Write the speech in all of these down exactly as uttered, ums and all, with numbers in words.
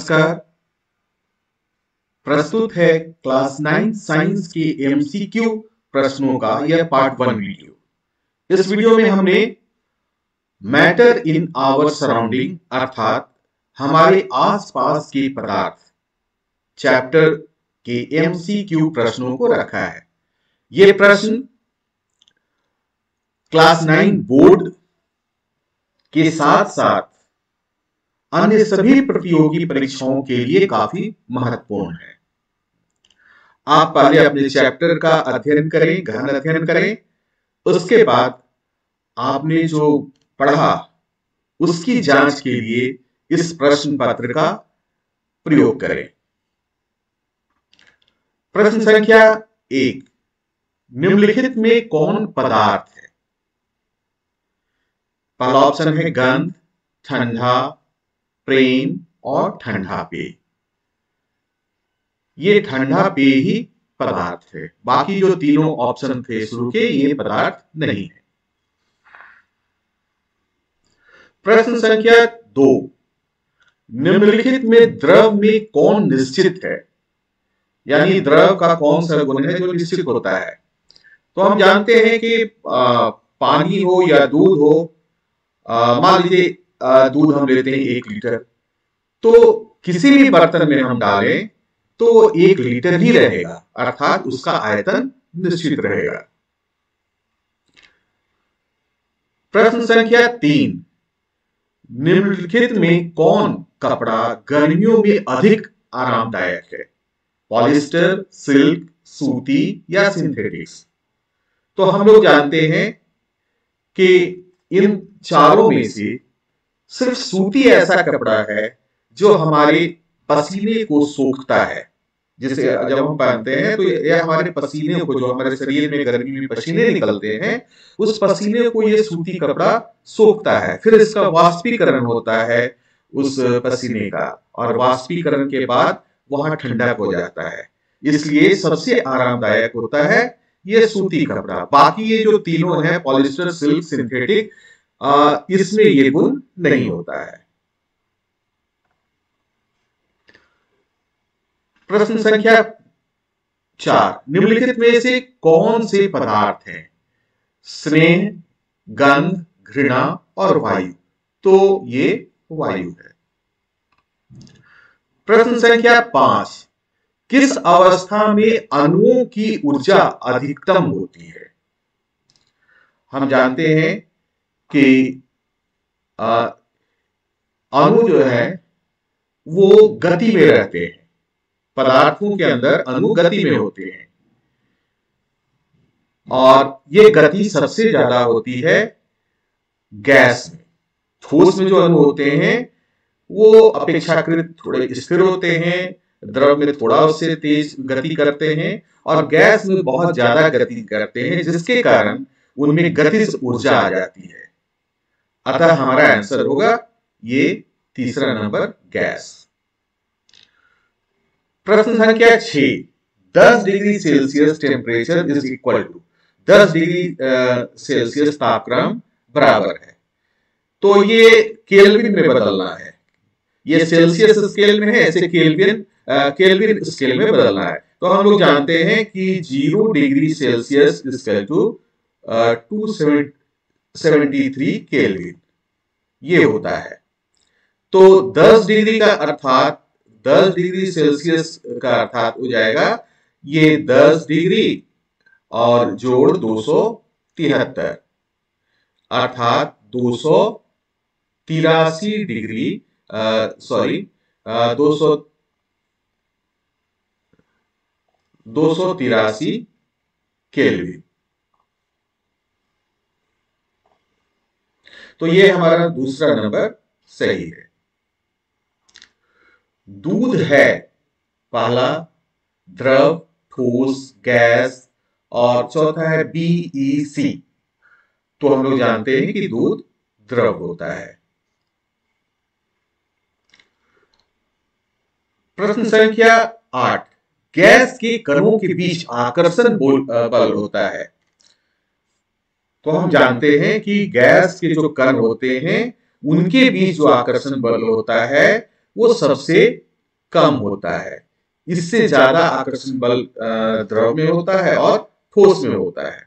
नमस्कार। प्रस्तुत है क्लास नाइन साइंस के एमसीक्यू प्रश्नों का यह पार्ट वन वीडियो। इस वीडियो में हमने मैटर इन आवर सराउंडिंग अर्थात हमारे आसपास के पदार्थ चैप्टर के एमसीक्यू प्रश्नों को रखा है। यह प्रश्न क्लास नाइन बोर्ड के साथ साथ अन्य सभी प्रतियोगी परीक्षाओं के लिए काफी महत्वपूर्ण है। आप पहले अपने चैप्टर का अध्ययन करें, गहन अध्ययन करें, उसके बाद आपने जो पढ़ा उसकी जांच के लिए इस प्रश्न पत्र का प्रयोग करें। प्रश्न संख्या एक, निम्नलिखित में कौन पदार्थ है? पहला ऑप्शन है गंध, ठंडा, प्रेम और ठंडा पेय। ये ठंडा पेय ही पदार्थ है, बाकी जो तीनों ऑप्शन थे शुरू के ये पदार्थ नहीं है। प्रश्न संख्या दो, निम्नलिखित में द्रव में कौन निश्चित है? यानी द्रव का कौन सा गुण है जो निश्चित होता है? तो हम जानते हैं कि आ, पानी हो या दूध हो, मान लीजिए दूध हम लेते हैं एक लीटर, तो किसी भी बर्तन में हम डालें तो वो एक लीटर ही रहेगा, अर्थात उसका आयतन निश्चित रहेगा। प्रश्न संख्या तीन, निम्नलिखित में कौन कपड़ा गर्मियों में अधिक आरामदायक है? पॉलिस्टर, सिल्क, सूती या सिंथेटिक्स? तो हम लोग जानते हैं कि इन चारों में से सिर्फ सूती ऐसा कपड़ा है जो हमारे पसीने को सोखता है। जिसे जब हम पहनते हैं तो यह हमारे पसीने को, जो हमारे शरीर में गर्मी में पसीने निकलते हैं, उस पसीने को यह सूती कपड़ा सोखता है। फिर इसका वाष्पीकरण होता है उस पसीने का, और वाष्पीकरण के बाद वहां ठंडक हो जाता है। इसलिए सबसे आरामदायक होता है यह सूती कपड़ा। बाकी ये जो तीनों हैं, पॉलिस्टर, सिल्क, सिंथेटिक, इसमें ये गुण नहीं होता है। प्रश्न संख्या चार, निम्नलिखित में से कौन से पदार्थ हैं? स्नेह, गंध, घृणा और वायु? तो ये वायु है। प्रश्न संख्या पांच, किस अवस्था में अणुओं की ऊर्जा अधिकतम होती है? हम जानते हैं कि अणु जो है वो गति में रहते हैं। पदार्थों के अंदर अणु गति में होते हैं, और ये गति सबसे ज्यादा होती है गैस में। ठोस में जो अणु होते हैं वो अपेक्षाकृत थोड़े स्थिर होते हैं, द्रव में थोड़ा उससे तेज गति करते हैं, और गैस में बहुत ज्यादा गति करते हैं, जिसके कारण उनमें गतिज ऊर्जा आ जाती है। अतः हमारा आंसर होगा ये तीसरा नंबर, गैस। प्रश्न संख्या छह, दस degree Celsius temperature is equal to, दस डिग्री सेल्सियस तापक्रम बराबर है। तो ये केल्विन में बदलना है। ये सेल्सियस स्केल में है, ऐसे केल्विन केल्विन स्केल में बदलना है। तो हम लोग जानते हैं कि zero degree Celsius is equal to two seventy three kelvin, ये होता है। तो दस डिग्री का अर्थात दस डिग्री सेल्सियस का अर्थात हो जाएगा ये दस डिग्री और जोड़ दो सौ तिहत्तर, अर्थात दो सौ तिरासी डिग्री सॉरी दो सौ दो सौ तिरासी केल्विन। तो ये हमारा दूसरा नंबर सही है। दूध है पहला, द्रव, ठोस, गैस, और चौथा है बी सी। तो हम लोग जानते हैं कि दूध द्रव होता है। प्रश्न संख्या आठ, गैस के कणों के बीच आकर्षण बल होता है। तो हम जानते हैं कि गैस के जो कण होते हैं उनके बीच जो आकर्षण बल होता है वो सबसे कम होता है। इससे ज्यादा आकर्षण बल द्रव में होता है और ठोस में होता है।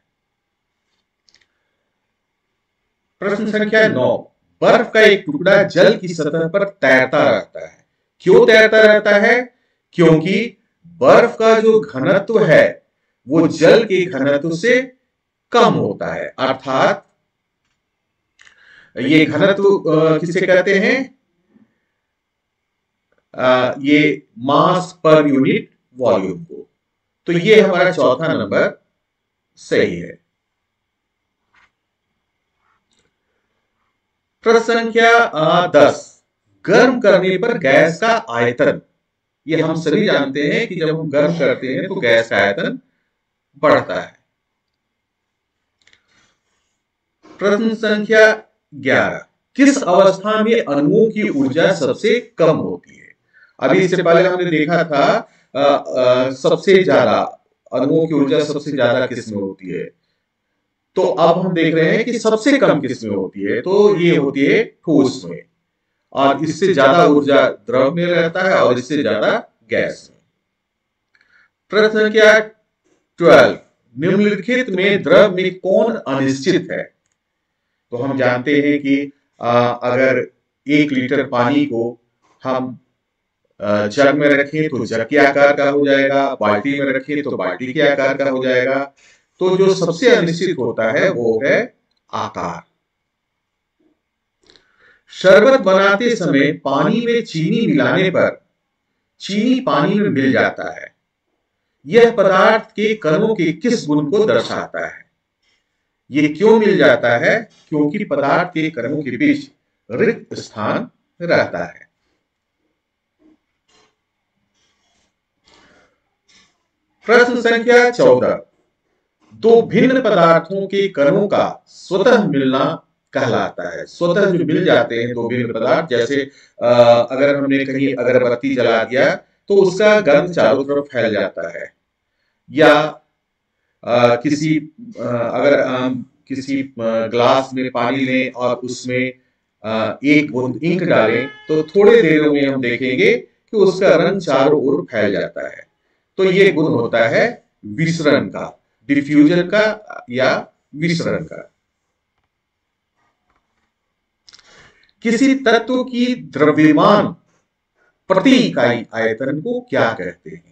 प्रश्न संख्या नौ, बर्फ का एक टुकड़ा जल की सतह पर तैरता रहता है। क्यों तैरता रहता है? क्योंकि बर्फ का जो घनत्व है वो जल के घनत्व से कम होता है। अर्थात ये घनत्व किसे कहते हैं? आ, ये मास पर यूनिट वॉल्यूम को। तो ये हमारा चौथा नंबर सही है। प्रश्न संख्या दस, गर्म करने पर गैस का आयतन। ये हम सभी जानते हैं कि जब हम गर्म करते हैं तो गैस का आयतन बढ़ता है। प्रश्न संख्या ग्यारह, किस अवस्था में अणुओं की ऊर्जा सबसे कम होती है? अभी इससे पहले हमने देखा था आ, आ, सबसे ज्यादा अणुओं की ऊर्जा सबसे ज्यादा किस में होती है, तो अब हम देख रहे हैं कि सबसे कम किस में होती है। तो ये होती है ठोस में, और इससे ज्यादा ऊर्जा द्रव में रहता है और इससे ज्यादा गैस में। प्रश्न संख्या ट्वेल्व, निम्नलिखित में द्रव में कौन अनिश्चित है? तो हम जानते हैं कि आ, अगर एक लीटर पानी को हम जग में रखें तो जग के आकार का हो जाएगा, बाल्टी में रखें तो बाल्टी के आकार का हो जाएगा। तो जो सबसे अनिश्चित होता है वो है आकार। शरबत बनाते समय पानी में चीनी मिलाने पर चीनी पानी में मिल जाता है। यह पदार्थ के कणों के किस गुण को दर्शाता है? ये क्यों मिल जाता है? क्योंकि पदार्थ के कणों के बीच रिक्त स्थान रहता है। प्रश्न संख्या चौदह, दो भिन्न पदार्थों के कणों का स्वतः मिलना कहलाता है। स्वतः जो मिल जाते हैं दो भिन्न पदार्थ, जैसे आ, अगर हमने कहीं अगरबत्ती जला दिया तो उसका गंध चारों तरफ फैल जाता है, या आ, किसी आ, अगर आ, किसी ग्लास में पानी लें और उसमें आ, एक बूंद इंक डालें तो थोड़े देर में हम देखेंगे कि उसका रंग चारों ओर फैल जाता है। तो ये गुण होता है विसरण का, डिफ्यूजन का या विसरण का। किसी तत्व की द्रव्यमान प्रति इकाई आयतन को क्या कहते हैं?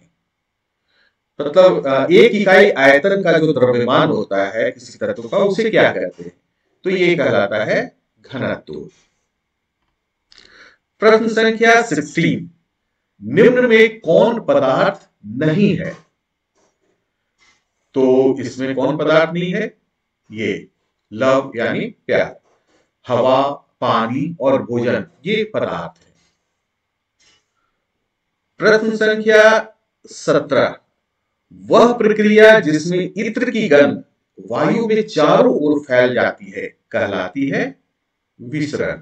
मतलब एक इकाई आयतन का जो द्रव्यमान होता है किसी तत्व का, उसे क्या कहते हैं? तो ये कहलाता है घनत्व। प्रश्न संख्या सोलह, निम्न में कौन पदार्थ नहीं है? तो इसमें कौन पदार्थ नहीं है? ये लव यानी प्यार, हवा, पानी और भोजन ये पदार्थ है। प्रश्न संख्या सत्रह, वह प्रक्रिया जिसमें इत्र की गंध वायु में चारों ओर फैल जाती है कहलाती है विसरण।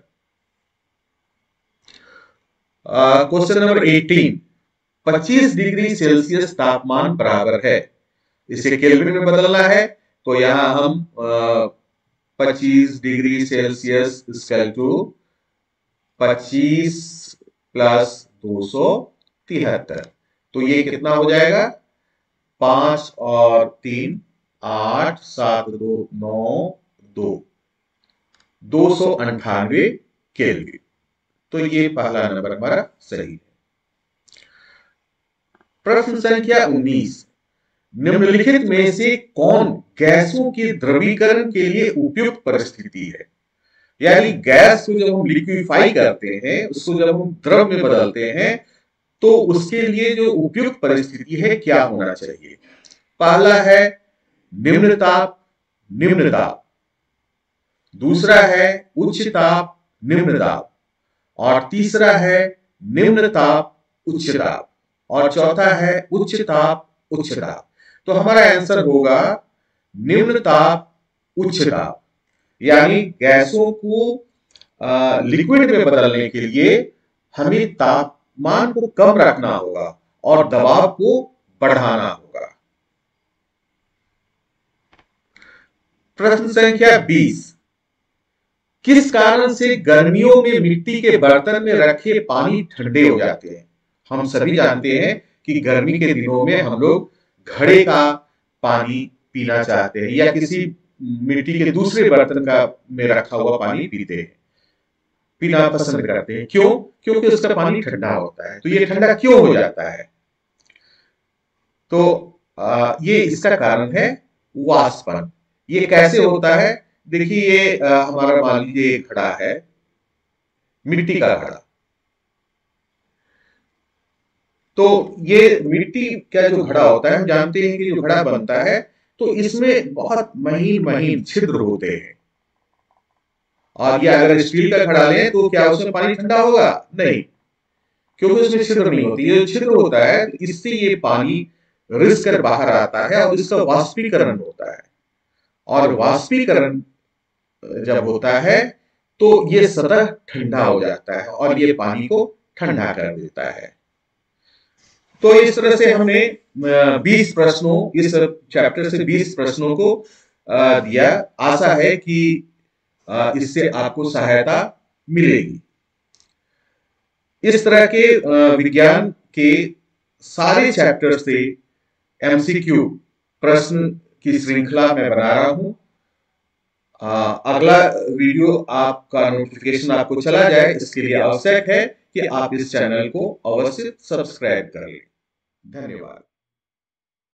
क्वेश्चन नंबर अठारह, पच्चीस डिग्री सेल्सियस तापमान बराबर है, इसे केल्विन में बदलना है तो यहां हम पच्चीस डिग्री सेल्सियस इक्वल टू पच्चीस प्लस दो सौ तिहत्तर, तो ये कितना हो जाएगा? पांच और तीन आठ, सात दो नौ, दो दो सौ अंठानवे केल्विन। तो ये पहला नंबर हमारा सही है। प्रश्न संख्या उन्नीस, निम्नलिखित में से कौन गैसों के द्रवीकरण के लिए उपयुक्त परिस्थिति है? यानी गैस को जब हम लिक्विफाई करते हैं, उसको जब हम द्रव में बदलते हैं, तो उसके लिए जो उपयुक्त परिस्थिति है क्या होना चाहिए? पहला है निम्न ताप निम्न दाब, दूसरा है उच्च ताप निम्न दाब, और तीसरा है निम्न ताप उच्च दाब, और चौथा है उच्च ताप उच्च दाब। तो हमारा आंसर होगा निम्न ताप उच्च दाब। यानी गैसों को लिक्विड में बदलने के लिए हमें तापमान को कम रखना होगा और दबाव को बढ़ाना होगा। प्रश्न संख्या बीस, किस कारण से गर्मियों में मिट्टी के बर्तन में रखे पानी ठंडे हो जाते हैं? हम सभी जानते हैं कि गर्मी के दिनों में हम लोग घड़े का पानी पीना चाहते हैं या किसी मिट्टी के दूसरे बर्तन का में रखा हुआ पानी पीते हैं, पीना पसंद करते हैं। क्यों? क्योंकि उसका पानी ठंडा होता है। तो ये ठंडा क्यों हो जाता है? तो आ, ये इसका कारण है वाष्पन। ये कैसे होता है? देखिए, ये आ, हमारा मान लीजिए एक घड़ा है, मिट्टी का घड़ा। तो ये मिट्टी का जो घड़ा होता है, हम जानते हैं कि जो घड़ा बनता है तो इसमें बहुत महीन महीन छिद्र होते हैं। और ये अगर स्टील का घड़ा लें तो क्या उसमें पानी ठंडा होगा? नहीं, क्योंकि उसमें छिद्र नहीं होती। ये छिद्र होता है, इससे ये पानी रिस कर बाहर आता है और इसका वाष्पीकरण होता है। और वाष्पीकरण जब होता है तो ये सतह ठंडा हो जाता है और ये पानी को ठंडा कर देता है। तो इस तरह से हमने बीस प्रश्नों, इस चैप्टर से बीस प्रश्नों को दिया। आशा है कि इससे आपको सहायता मिलेगी। इस तरह के विज्ञान के सारे चैप्टर से एमसीक्यू प्रश्न की श्रृंखला मैं बना रहा हूं। अगला वीडियो आपका नोटिफिकेशन आपको चला जाए, इसके लिए आवश्यक है कि आप इस चैनल को अवश्य सब्सक्राइब कर लें। धन्यवाद।